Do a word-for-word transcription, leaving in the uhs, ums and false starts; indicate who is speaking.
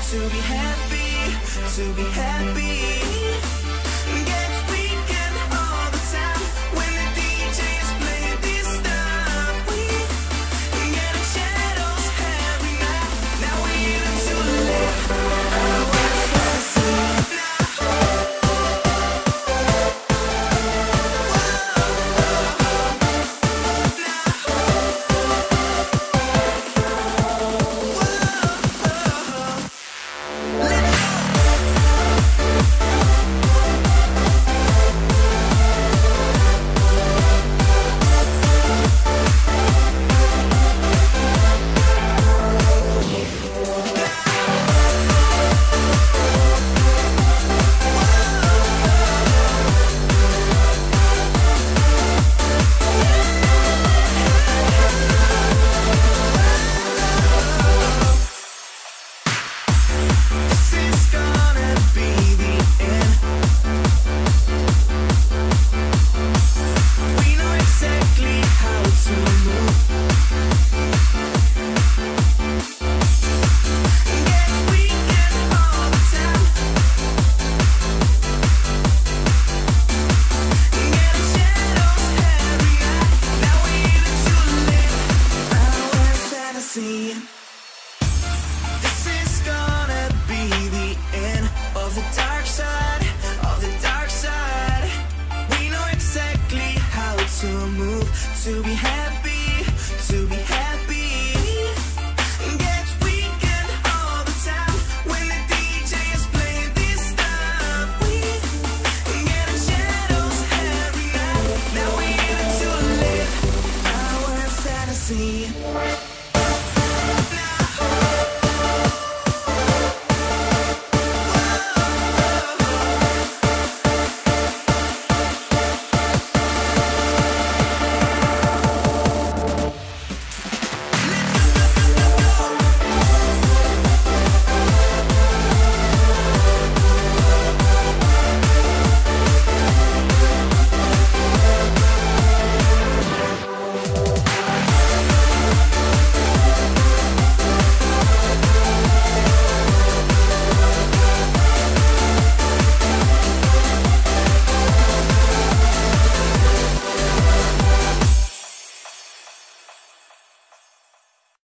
Speaker 1: to be happy, to be happy. Gets weekend all the time when the D Js play this stuff. We get in shadows every night. Now we're able to live our fantasy now. This is gonna be the end of the dark side, of the dark side. We know exactly how to move to be happy.